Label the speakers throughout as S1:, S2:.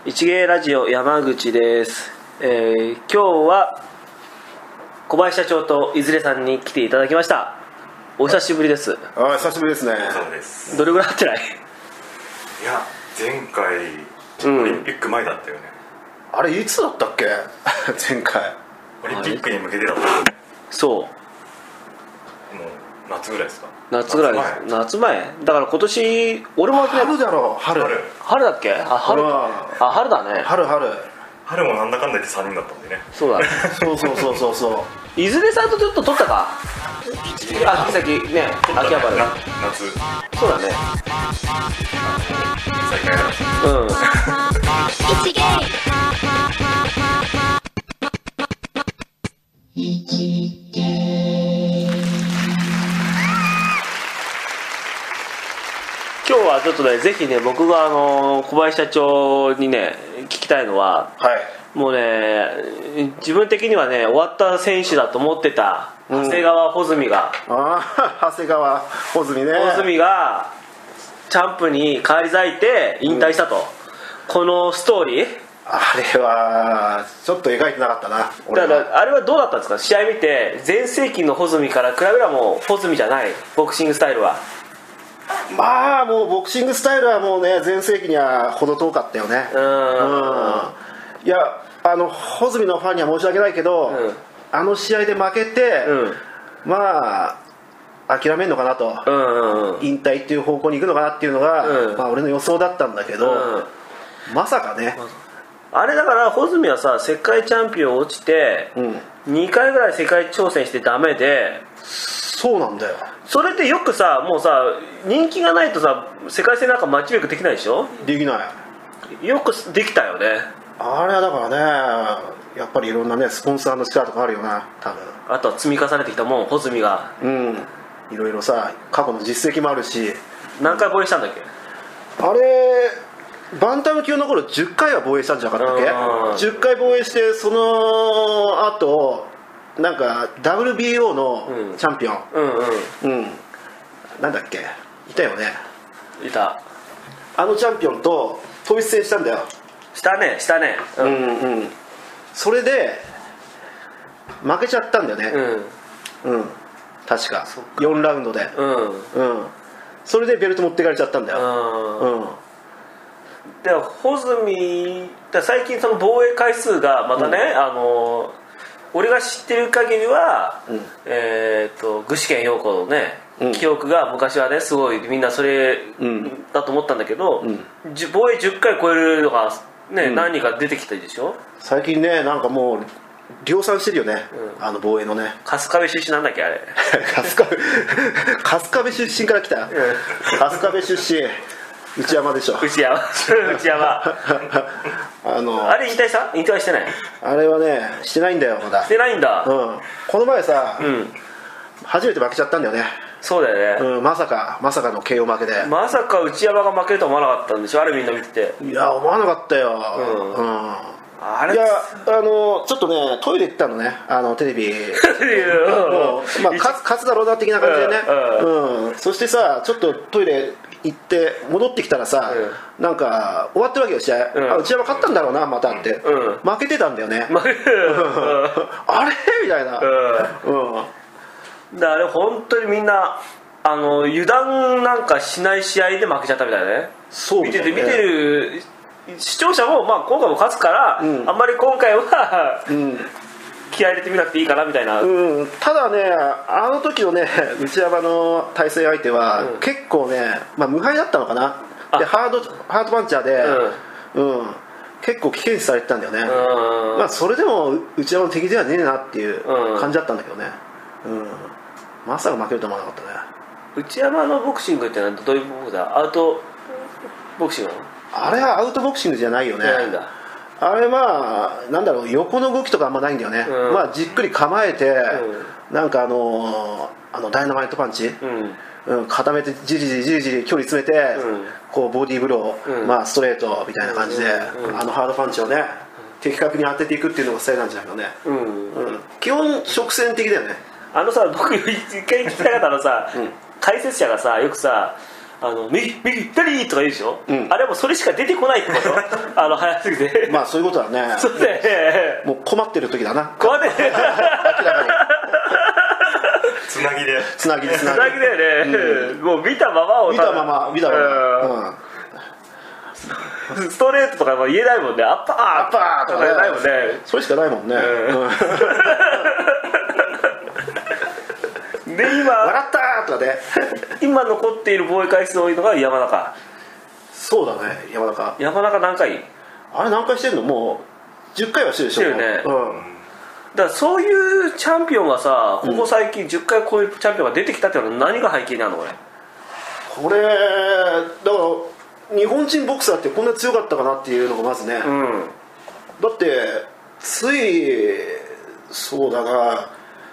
S1: 一芸ラジオ山口です。今日は小林社長といずれさんに来ていただきました。お久しぶりです。
S2: 久しぶりですね。
S3: そうです。
S1: どれぐらい会ってない？
S3: いや、前回オリンピック前だったよね。
S2: あれいつだったっけ前回
S3: オリンピックに向けてだったよね。
S1: そう、
S3: もう夏ぐらいですか？
S1: 夏ぐらいです。夏前だから今年俺もね、
S2: 春だろ。春
S1: だっけ？春だね。
S3: 春もなんだかんだ言って3人だったんでね。
S1: そうだねそういずれさんとちょっと撮ったか。秋先ね、秋葉原で
S3: 夏。
S1: そうだね。
S3: 再開だ。
S4: 一芸
S1: 今日はちょっとね、ぜひね、僕が小林社長にね聞きたいのは、もうね、自分的にはね、終わった選手だと思ってた長谷川穂積が、
S2: 長谷川穂積ね。
S1: 穂積がチャンプに返り咲いて引退したと、このストーリー、
S2: あれはちょっと描いてなかったな。
S1: だからあれはどうだったんですか？試合見て全盛期の穂積から比べればもう穂積じゃない、ボクシングスタイルは。
S2: まあもうボクシングスタイルはもうね、全盛期には程遠かったよね。いや、穂積のファンには申し訳ないけど、あの試合で負けて、まあ諦めるのかなと、引退っていう方向に行くのかなっていうのが、まあ俺の予想だったんだけど、まさかね。
S1: あれだから穂積はさ、世界チャンピオン落ちて、2回ぐらい世界挑戦してダメで。
S2: そうなんだよ。
S1: それでよくさ、もうさ、人気がないとさ、世界戦なんかマッチメイクできないでしょ？
S2: できない。
S1: よくできたよね。
S2: あれはだからね、やっぱりいろんなね、スポンサーの力とかあるよな、多分。
S1: あとは積み重ねてきたもん、穂積が。
S2: いろいろさ、過去の実績もあるし。
S1: 何回防衛したんだっけ？
S2: あれバンタム級の頃10回は防衛したんじゃなかったっけ。10回防衛して、その後なんか WBO のチャンピオン、なんだっけ、いたよね。
S1: いた。
S2: あのチャンピオンと統一戦したんだよ。
S1: したね。
S2: それで負けちゃったんだよね。確か4ラウンドで。それでベルト持っていかれちゃったんだよ。
S1: で穂積だ、最近その防衛回数がまたね、俺が知ってる限りは、具志堅用子のね、記憶が昔はね、すごいみんなそれだと思ったんだけど、防衛10回超えるのがね、何人か出てきたでしょ。
S2: 最近ね、なんかもう量産してるよね、防衛のね。
S1: 春日部出身なんだっけ、あれ。
S2: 春日部出身から来た。春日部出身内山でしょ。
S1: 内山あれ引退した？引退はしてない？
S2: あれはね、してないんだよ、まだ。
S1: してないんだ。
S2: この前さ、初めて負けちゃったんだよね。
S1: そうだよね。
S2: まさかの KO 負けで。
S1: まさか内山が負けると思わなかったんでしょ、あれみんな見てて。
S2: いや、思わなかったよ。
S1: あれ、
S2: いや、ちょっとね、トイレ行ったのね、テレビまあ勝つだろうな的な感じでね。そしてさ、ちょっとトイレ行って戻ってきたらさ、なんか終わってるわけよ、試合。内山勝ったんだろうな、またって。負けてたんだよね。あれみたいな。
S1: あれ本当にみんな油断なんかしない試合で負けちゃったみたいなね。見てる視聴者も、まあ今回も勝つから、あんまり今回は気合い入れてみなくていいかなみたいな。
S2: ただね、あの時のね、内山の対戦相手は結構ね、無敗だったのかな。でハードパンチャーで、結構危険視されてたんだよね。それでも内山の敵ではねえなっていう感じだったんだけどね。まさか負けると思わなかったね。
S1: 内山のボクシングってのはどういうボクシングだ？アウトボクシングなの？
S2: あれはアウトボクシングじゃないよね。あれなんだろう、横の動きとかあんまないんだよね。じっくり構えて、なんかダイナマイトパンチ、固めてじりじり距離詰めて、こうボディーブロー、ストレートみたいな感じで、ハードパンチをね、的確に当てていくっていうのがスタイルなんじゃないかね。基本直線的だよね。
S1: 僕一回聞きたかったのさ、解説者がさ、よくさ、 右左とか言うでしょ、あれはもうそれしか出てこないってこと早すぎて
S2: まあそういうことだね。
S1: そうだよね。
S2: もう困ってる時だな。
S1: 困ってる
S2: 明らかに
S3: つなぎで
S2: つなぎ
S1: つなぎだよね、もう見たままを
S2: 見たまま、
S1: ストレートとかも言えないもんね。アッパーとか言えないもんね。
S2: それしかないもんね。
S1: で今
S2: 笑ったーとかね。
S1: 今残っている防衛回数多いのが山中。
S2: そうだね、山中
S1: 何回？
S2: あれ何回してるの？もう10回はしてるでしょ。
S1: してるね。だからそういうチャンピオンがさ、ここ最近10回こういうチャンピオンが出てきたっていうのは何が背景にあるの？
S2: これだから日本人ボクサーってこんな強かったかなっていうのがまずね、だってついそうだな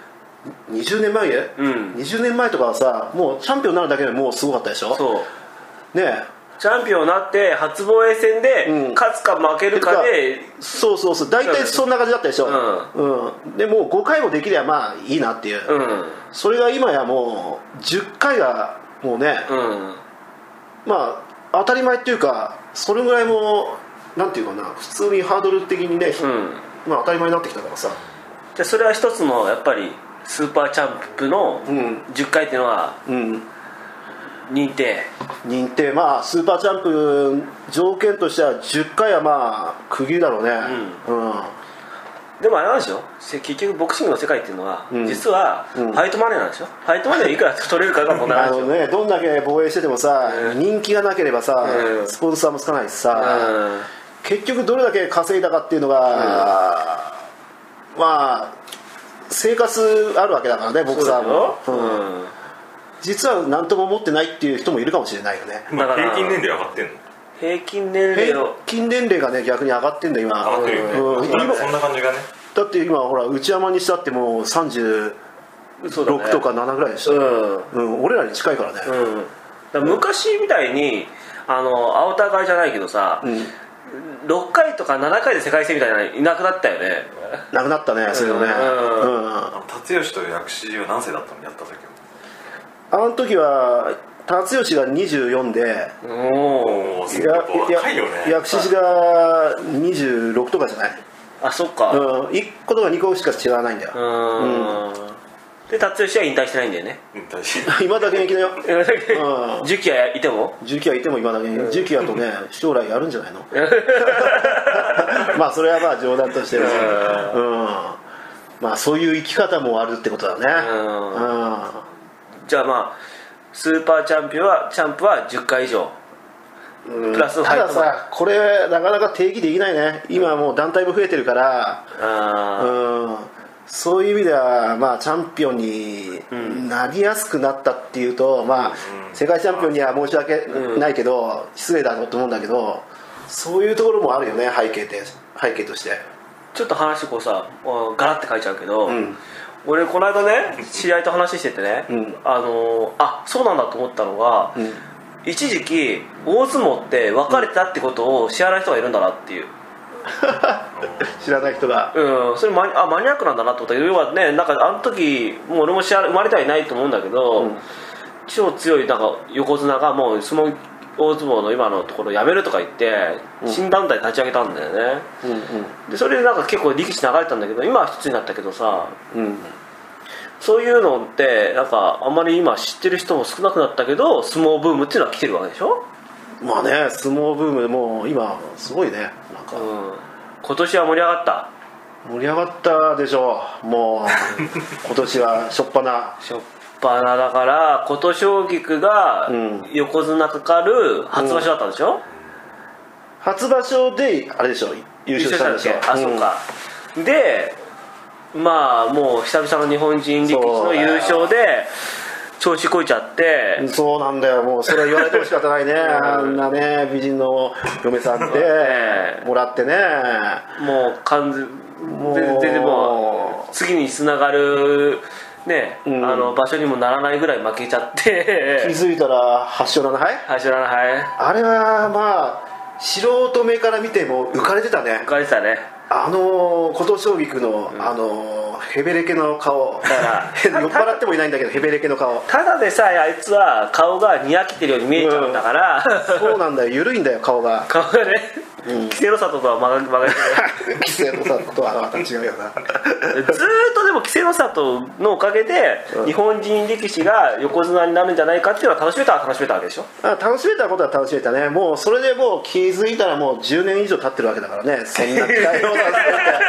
S2: 20年前20年前とかはさ、もうチャンピオンになるだけでもうすごかったでしょ。
S1: そう
S2: ね、
S1: チャンピオンになって初防衛戦で勝つか負けるかで、
S2: そう大体そんな感じだったでしょ。でもう5回もできればまあいいなっていう、それが今やもう10回がもうね、まあ当たり前っていうか、それぐらいもなんていうかな、普通にハードル的にね、まあ当たり前になってきたからさ。
S1: じゃあそれは一つのやっぱりスーパーチャンプの10回っていうのは認定、
S2: まあスーパーチャンプ条件としては10回はまあ区切りだろうね。
S1: でもあれなんでしょ、結局ボクシングの世界っていうのは、実はファイトマネーなんでしょ。ファイトマネーいくら取れるかが問題なんでしょ。
S2: ね、どんだけ防衛しててもさ、人気がなければさ、スポンサーもつかないしさ、結局どれだけ稼いだかっていうのが、まあ生活あるわけだからね、ボクサーも。実は何とも思ってないっていう人もいるかもしれないよね。
S3: だから平均年齢上がってんの？
S1: 平均年齢
S2: がね逆に上がってんだ今。
S3: 上がってるよね。そんな感じがね。
S2: だって今ほら内山にしたってもう36とか7ぐらいでした。俺らに近いからね。
S1: だから昔みたいに青田買いじゃないけどさ、6回とか7回で世界戦みたいなのいなくなったよね。
S2: なくなったね、そういうのね。
S3: 辰吉と薬師は何歳だったのやった時は？
S2: あの時は辰吉が24で、
S3: 若いよね。
S2: 薬師が26とかじゃない？
S1: あ、そっか。
S2: 1個とか2個しか違わないんだよ。
S1: で辰吉は引退してないんだよね。
S2: 今だけ現役だよ。
S1: 重機はいても
S2: 今だけ重機やとね将来やるんじゃないの？まあそれはまあ冗談としてまあそういう生き方もあるってことだね。
S1: じゃあまあスーパーチャンプは10回以上プラス
S2: たださ、これなかなか定義できないね。今もう団体も増えてるから、そういう意味ではまあチャンピオンになりやすくなったっていうと、まあ世界チャンピオンには申し訳ないけど失礼だろうと思うんだけど、そういうところもあるよね、背景として。
S1: ちょっと話こうさガラッて書いちゃうけど、俺この間ね知り合いと話しててね、そうなんだと思ったのが、一時期大相撲って別れたってことを知らない人がいるんだなっていう。
S2: 知らない人が、
S1: それマニアックなんだなと思った。要はね、なんかあの時もう俺も生まれてはいないと思うんだけど、超強いなんか横綱がもう大相撲の今のところ辞めるとか言って新団体立ち上げたんだよね。でそれでなんか結構力士流れたんだけど、今は一つになったけどさ、そういうのってなんかあんまり今知ってる人も少なくなったけど、相撲ブームっていうのは来てるわけでしょ。
S2: まあね、相撲ブームもう今すごいね。なんか、
S1: 今年は盛り上がった
S2: でしょう。もう今年はしょっぱな
S1: だから、琴奨菊が横綱かかる初場所だったんでしょ。
S2: 初場所であれでしょ、優勝したんでしょ。
S1: そうか。でまあもう久々の日本人力士の優勝で調子こいちゃって。
S2: そうなんだよ、もうそれは言われても仕方ないね。あんなね美人の嫁さんでもらってね、
S1: もう完全でも次につながるね、場所にもならないぐらい負けちゃって、
S2: 気づいたら8勝7敗。
S1: 8勝7敗。
S2: あれはまあ素人目から見ても浮かれてたね。
S1: 浮かれてたね。
S2: 琴奨菊の、ヘベレケの顔だから酔っ払ってもいないんだけどヘベレケの顔、
S1: ただでさえあいつは顔がにやけてるように見えちゃうんだから、
S2: そうなんだよ、緩いんだよ顔が
S1: 顔がね、稀勢の里とは曲がってる
S2: 稀勢の里とはまた違うよな
S1: ずーっとでも稀勢の里のおかげで、日本人力士が横綱になるんじゃないかっていうのは楽しめたわけでしょ。
S2: 楽しめたことは楽しめたね。もうそれでもう気づいたらもう10年以上経ってるわけだからね、そんな期待をさせて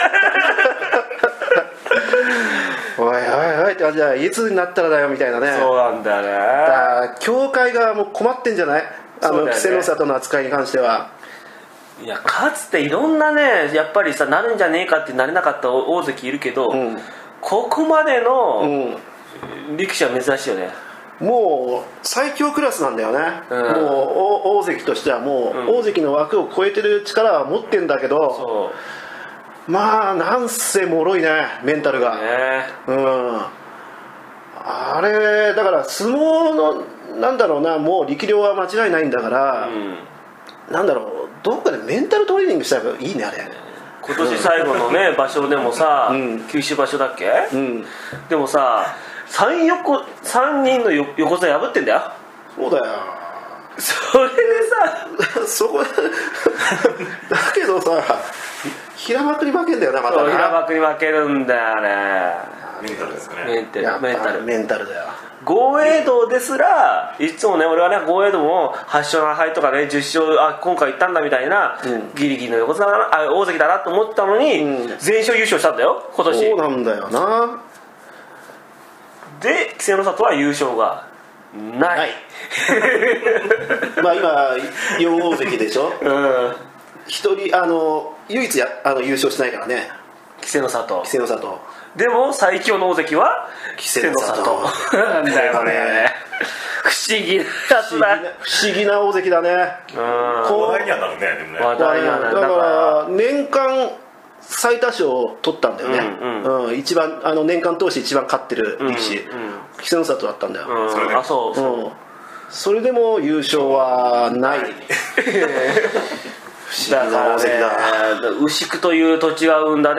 S2: おいおいおいってじゃあいつになったらだよみたいなね。
S1: そうなんだよね。
S2: 協会がもう困ってんじゃない、稀勢の里の扱いに関しては。
S1: いやかつていろんなねやっぱりさなるんじゃねえかってなれなかった大関いるけど、ここまでの力士は珍しいよね。
S2: もう最強クラスなんだよね、もう大関としてはもう大関の枠を超えてる力は持ってんだけど、まあなんせ脆いねメンタルが、あれだから相撲のなんだろうな、もう力量は間違いないんだから、なんだろう、どっかでメンタルトレーニングしたらいいねあれ。
S1: 今年最後のね場所でもさ、九州場所だっけ、でもさ3人の横綱破ってんだよ。
S2: そうだよ。
S1: それでさ
S2: そこだけどさ平幕に負けんだよな、またな。
S1: 平幕に負けるんだよね。
S3: メンタルですかね。
S2: メンタルだよ。
S1: 豪栄道ですらいつもね俺はね豪栄道も8勝7敗とかね10勝今回いったんだみたいな、ギリギリの横綱大関だなと思ったのに、全勝優勝したんだよ今年。
S2: そうなんだよな。
S1: で稀勢の里は優勝がない
S2: まあ今4大関でしょ、一人唯一優勝しないからね、
S1: 稀勢の里。でも最強の大関は稀勢の里なんだよね。不思議なやつだ。
S2: 不思議な大関だね。
S3: 話題にはなるね。でもね
S1: 話題にはなる。
S2: だから年間最多勝を取ったんだよね、一番年間通して一番勝ってる力士、稀勢の里だったんだよ。それでも優勝はない
S1: だからね、牛久という土地が生んだね、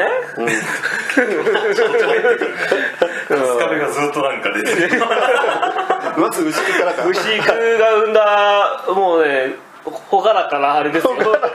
S3: 春日部がずっとなんか出てる
S2: まず牛久からか。
S1: 牛久が生んだもうね朗らかなあれですよ。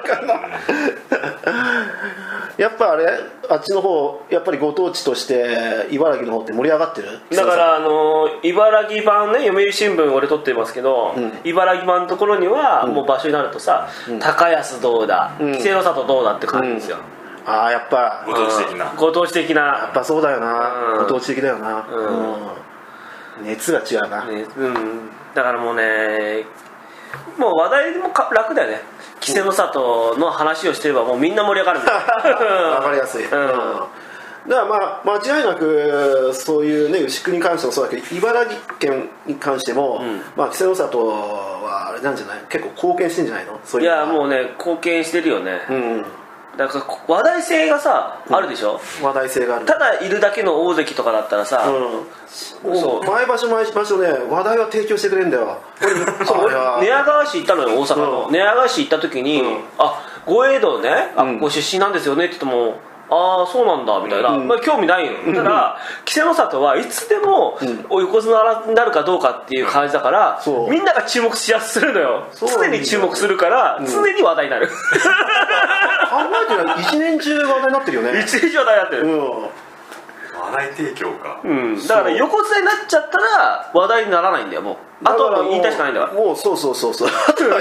S2: やっぱあっちの方やっぱりご当地として茨城の方って盛り上がってる。
S1: だから茨城版ね読売新聞俺撮ってますけど、茨城版のところにはもう場所になるとさ、高安どうだ、稀勢の里どうだって感じですよ。
S2: やっぱ
S3: ご当地的な
S2: やっぱそうだよな、ご当地的だよな、熱が違うな、
S1: だからもうねもう話題も楽だよね。稀勢の里の話をしてればもうみんな盛り上がるんだよ。
S2: 分かりやすい、だからまあ間違いなくそういうね牛久に関してもそうだけど茨城県に関しても、稀勢の里はあれなんじゃない、結構貢献してんじゃないの。
S1: いやもうね貢献してるよね、だから話題性がさ、あるでしょ。
S2: 話題性がある。
S1: ただいるだけの大関とかだったらさ、
S2: 毎場所ね話題は提供してくれるんだよ。
S1: 寝屋川市行ったのよ大阪の、寝屋川市行った時に、豪栄道ね、ご出身なんですよねって言ってもああそうなんだみたいな、興味ないよ。ただ稀勢の里はいつでも横綱になるかどうかっていう感じだから、みんなが注目しやするのよ。常に注目するから、常に話題になる。考
S2: えてない一年中話題になってるよね。
S1: 一年中話題になってる、
S3: 話題提供か、
S1: だから横綱になっちゃったら話題にならないんだよ。もうあとは言いたいしかないんだから。
S2: もうそうあとは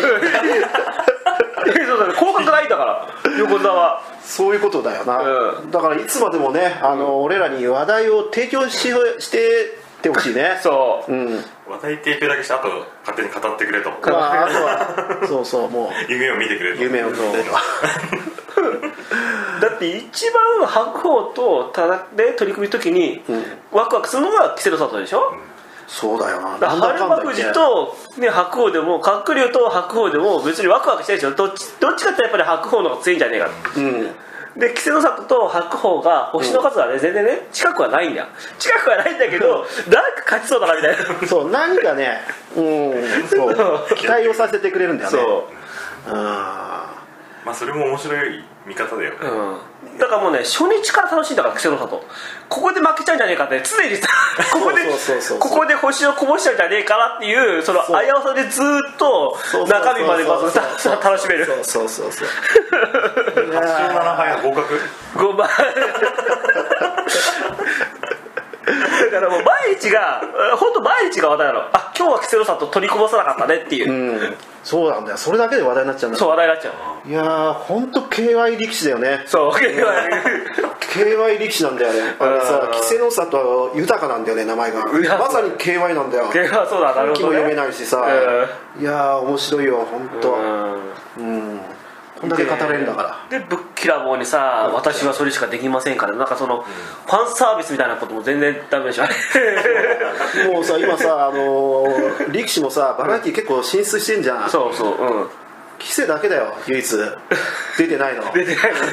S1: 降格ないんだから横綱は。
S2: そういうことだよな、だからいつまでもね俺らに話題を提供してってほしいね。
S1: そう、
S3: 話題提供だけしてあと勝手に語ってくれと、
S2: あとはそうもう
S3: 夢を見てくれと。
S2: 夢を見てくれと
S1: だって一番白鵬とで取り組む時に、ワクワクするのが稀勢の里でしょ。
S2: そうだよな。
S1: 春馬富士と、白鵬でも鶴竜と白鵬でも別にワクワクしてないでしょ。どっちかってやっぱり白鵬の方が強いんじゃねえか、で稀勢の里と白鵬が星の数はね、全然ね近くはないんだよ。近くはないんだけどなんか勝ちそうだなみたいな。
S2: そう何かねそう期待をさせてくれるんだよね。
S3: まあそれも面白い見方だよね、
S1: だからもうね初日から楽しいんだから稀勢の里ここで負けちゃうんじゃねえかって常にさここで星をこぼしちゃうんじゃねえかなっていうその危うさでずっと中身まで楽しめる
S2: そう
S3: 87敗の合格
S1: 5番だからもう毎日が本当毎日が話題なの。あ、今日は稀勢の里取りこぼさなかったねっていう、
S2: そうなんだよ。それだけで話題になっちゃうんだ。
S1: そう話題になっちゃう。
S2: いやー本当 KY 力士だよね。
S1: そう
S2: KY 力士なんだよね。あれさ稀勢の里豊かなんだよね名前が。まさに KY なんだよ。
S1: KY そうだなるほどね。
S2: も読めないしさ、いやー面白いよ本当。こんだけ語れるんだから
S1: でぶっきらぼうにさ、私はそれしかできませんからなんかその、ファンサービスみたいなことも全然ダメでしょ
S2: もうさ今さ力士もさバラエティ結構進出してんじゃん。
S1: そうそう
S2: 稀勢だけだよ唯一出てないの
S1: 出てないの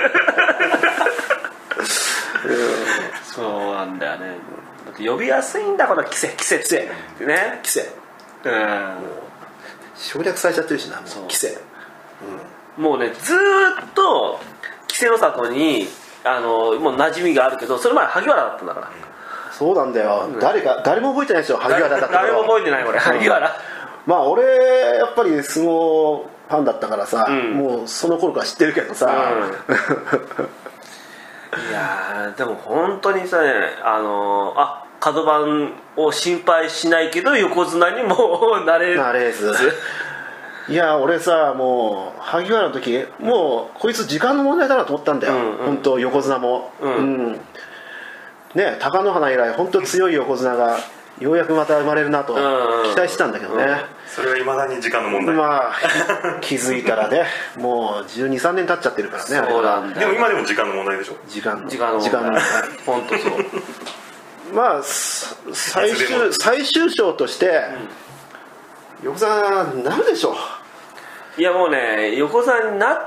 S1: そうなんだよね。だって呼びやすいんだこの稀勢ってね
S2: 稀勢省略されちゃってるしなもう稀勢
S1: もうねずーっと稀勢の里にもう馴染みがあるけどそれ前萩原だったんだから。
S2: そうなんだよ、誰も覚えてないでしょ萩原だった
S1: 誰も覚えてない俺萩原。
S2: まあ俺やっぱり相撲ファンだったからさ、もうその頃から知ってるけどさ、
S1: いやでも本当にさね角番を心配しないけど横綱にもなれず
S2: いや俺さもう萩原の時もうこいつ時間の問題だなと思ったんだよ、本当横綱も、ね貴乃花以来本当強い横綱がようやくまた生まれるなと期待してたんだけどね、
S3: それはいまだに時間の問題。
S2: まあ気づいたらねもう12、13年経っちゃってるからね。
S1: そうなんだ。
S3: でも今でも時間の問題でしょ。
S2: 時間の問題
S1: 本当そう
S2: まあ最終章として、横綱になるでしょう。
S1: いやもうね横綱になって、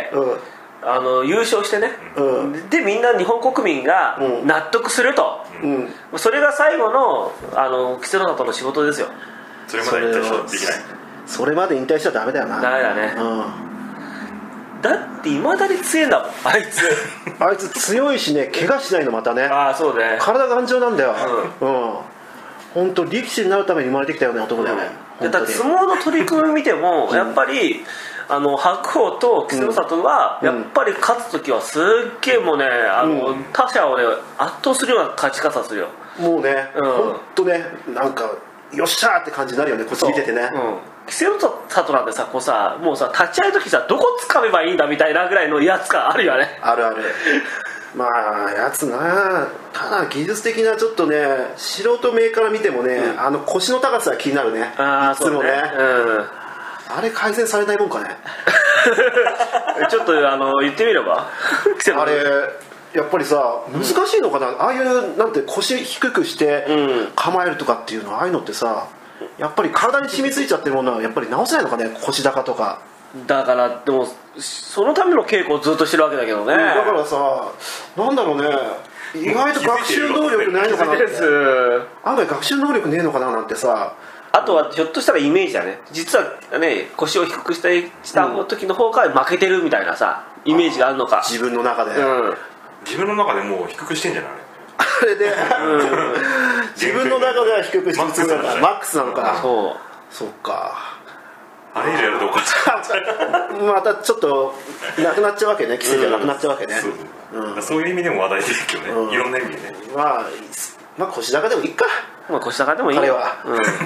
S1: 優勝してね、でみんな日本国民が納得すると、それが最後の稀勢の里の仕事ですよ。
S3: それまで引退したらできない。
S2: それまで引退しちゃダメだよな。
S1: ダメだね、だっていまだに強いんだもんあいつ
S2: 強いしね怪我しないのまたね。
S1: そうね
S2: 体頑丈なんだよ。本当力士になるために生まれてきたよね男だよね。
S1: だって相撲の取り組み見てもやっぱり白鵬と稀勢の里はやっぱり勝つ時はすっげえもうね他者をね圧倒するような勝ち方するよ。
S2: もうね本当ねなんかよっしゃーって感じになるよねこっち見ててね。
S1: 稀勢の里なんてさこうさもうさ立ち会いの時さどこ掴めばいいんだみたいなぐらいの威圧感あるよね。
S2: あるまあやつなただ技術的なちょっとね素人目から見てもね、腰の高さが気になるね。いつもねあれ改善されないもんかね
S1: ちょっと言ってみれば
S2: あれやっぱりさ難しいのかな、ああいうなんて腰低くして構えるとかっていうのああいうのってさやっぱり体に染みついちゃってるものはやっぱり直せないのかね腰高とか。
S1: だからでもそのための稽古をずっとしてるわけだけどね。
S2: だからさなんだろうね意外と学習能力ないのかなって案外学習能力ねえのかななんてさ。
S1: あとはひょっとしたらイメージだね。実はね腰を低くした時の方が負けてるみたいなさイメージがあるのか
S2: 自分の中で、
S3: 自分の中でもう低くしてんじゃない
S2: あれで、自分の中では低くしてるからマックスなのかな。そうか
S3: あれ以上やるとおかしい
S2: またちょっとなくなっちゃうわけね。奇跡がなくなっちゃうわけね。
S3: そういう意味でも話題ですけどね、いろんな意味でね。
S2: まあ腰高でもいいか。
S1: 腰高でもいいよ彼は。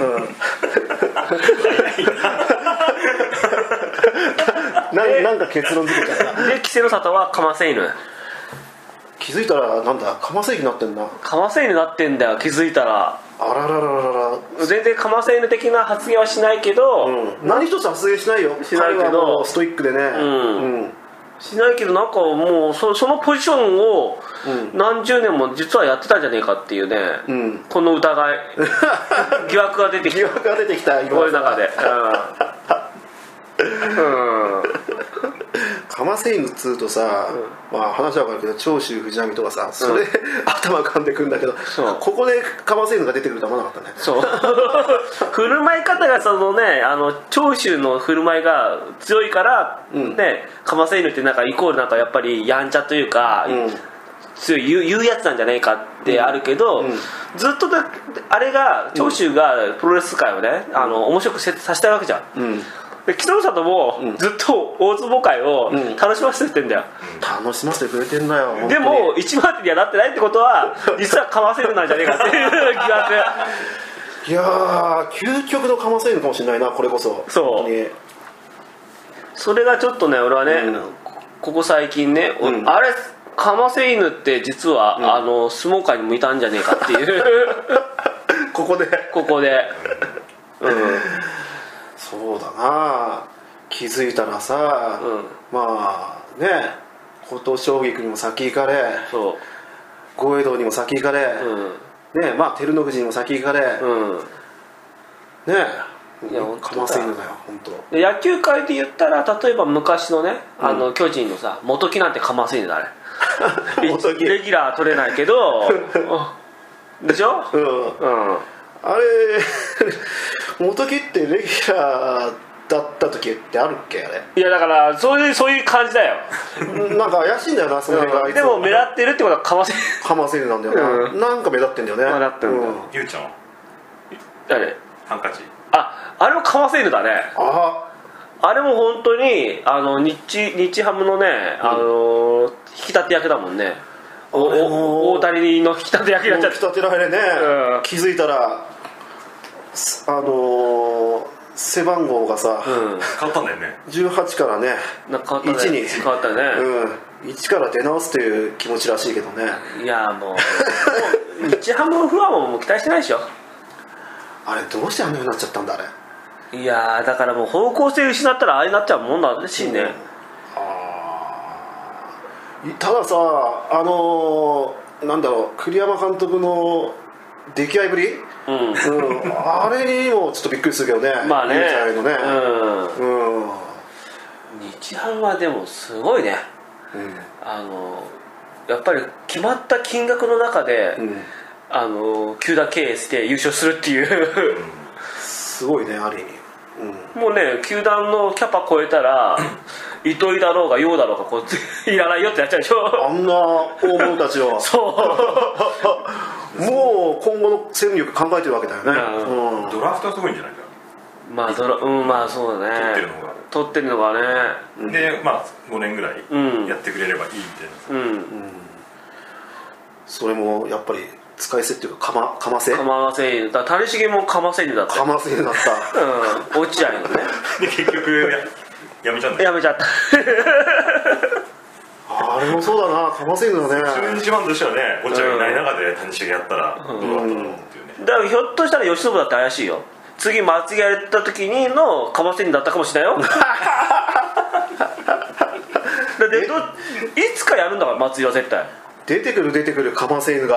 S2: なんか結論付けちゃった。
S1: で稀勢の里はかませ犬。
S2: 気づいたらなんだかませ犬になってんな。
S1: かませ犬になってんだよ気づいたら。
S2: あららららら。
S1: 全然かませ犬的な発言はしないけど、
S2: 何一つ発言しないよ。
S1: しないけど
S2: ストイックでね。
S1: しないけどなんかもうそのポジションを何十年も実はやってたんじゃねえかっていうね、この疑い疑惑が出てきた
S2: こう
S1: いう中で。
S2: かませ犬っつうとさ、まあ話は分かるけど長州藤波とかさそれ、頭浮かんでくるんだけど、ここでかませ犬が出てくるとは思わなかったね。
S1: そう振る舞い方がそのね長州の振る舞いが強いからね、かませ犬ってなんかイコールなんかやっぱりやんちゃというか、強い言うやつなんじゃねえかってあるけど、ずっとあれが長州がプロレス界をね面白くさせたいわけじゃん、で木曽里もずっと大相撲界を楽しませてってんだよ、
S2: 楽しませてくれてんだよ。
S1: でも一番手にはなってないってことは実はかませるなんじゃねえかっていう疑惑。
S2: いやー究極のかませ犬かもしれないなこれこそ。
S1: そうそれがちょっとね俺はね、ここ最近ね、あれかませ犬って実は、相撲界にもいたんじゃねえかっていう
S2: ここでそうだな、気づいたらさ、まあね琴奨菊にも先行かれ、豪栄道にも先行かれ、ねまあ照ノ富士にも先行かれ、ね
S1: いや
S2: かませ犬だよ本当。
S1: で野球界で言ったら例えば昔のね巨人のさ元木なんてかませ犬だあれ
S2: 元木
S1: レギュラー取れないけどでしょ、
S2: あれ元木ってレギュラーだった時ってあるっけあれ。
S1: いやだからそういう感じだよ
S2: なんか怪しいんだよなその辺が、
S1: でも目立ってるってことはかませ
S2: 犬なんだよな、なんか目立ってんだよね。
S1: 目立ってるんだよ、
S3: ゆうちゃんは
S1: 誰
S3: ハンカチ。
S1: あれもかませ犬だね。あれも本当に日ハムのね引き立て役だもんね。大谷の引き立て役になっちゃって、
S2: 引き立てられね、気づいたら背番号がさ、
S3: 変わったんだよね。
S2: 18からね1に
S1: 変わったね、
S2: 1から出直すという気持ちらしいけどね。
S1: いやもう日ハムファンももう期待してないでしょ。
S2: あれどうしてあんな風になっちゃったんだあれ。
S1: いやだからもう方向性失ったらああになっちゃうもんだしね。
S2: たださなんだろう栗山監督の出来合いぶり、あれにもちょっとびっくりするけどね。
S1: まあね、日ハムはでもすごいね、やっぱり決まった金額の中で、球団経営して優勝するっていう
S2: すごいねある意味、
S1: もうね球団のキャパ超えたら糸井だろうが陽だろうがこういらないよってやっちゃうでしょ。
S2: あんな大物たちはそうもう今後の戦力考えてるわけだよね、
S3: ドラフトはすごいんじゃないか。
S1: まあそうだね、取ってるのがね、
S3: でまあ5年ぐらいやってくれればいいみたいな、
S2: それもやっぱり使い捨てっていうかかませ
S1: 犬だ。谷繁もかませ犬だった。
S2: かませ犬だった
S1: 落合のね
S3: で結局やめちゃうんだよ。
S1: やめちゃった
S2: あれもそうだなかませ犬だね。
S3: 中日ファンとしてはね落合がいない中で谷繁やったらどうだったのっていうね。
S1: だからひょっとしたら由伸だって怪しいよ。次松木やれた時にのかませ犬だったかもしれないよでいつかやるんだから松井は絶対
S2: 出てくるかませ犬が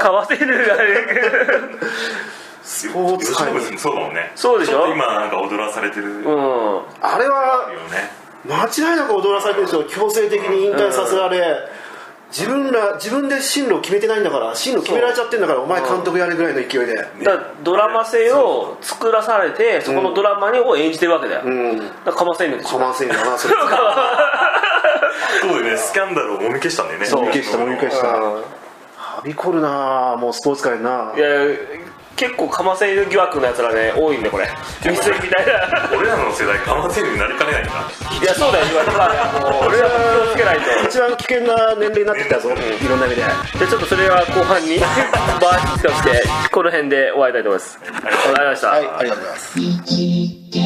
S2: スポーツ界に
S3: そうだもんね。
S1: そうでしょ。
S3: ちょっと今なんか踊らされてる、
S2: あれは間違いなく踊らされてるでしょ。強制的に引退させられ、自分で進路を決めてないんだから、進路決められちゃってんだから、お前監督やれぐらいの勢いで、
S1: ドラマ性を作らされて、そこのドラマを演じてるわけだよ、だからかませ犬でしょ。
S2: かませ犬だなそれ
S3: そうだよね、スキャンダルをもみ消したんだよね。
S2: もみ消したはびこるなもうスポーツ界な。
S1: いや結構かませ犬疑惑のやつらね多いんでこれミスみたいな
S3: 俺らの世代かませ犬になりかねないんだ。
S1: いやそうだよ今だからもう俺らも気をつけないと
S2: 一番危険な年齢になってきたぞ、いろんな意味で。
S1: でちょっとそれは後半にバーッとしてこの辺で終わりたいと思います。ありがとうございました。
S2: はい、ありがとうございます。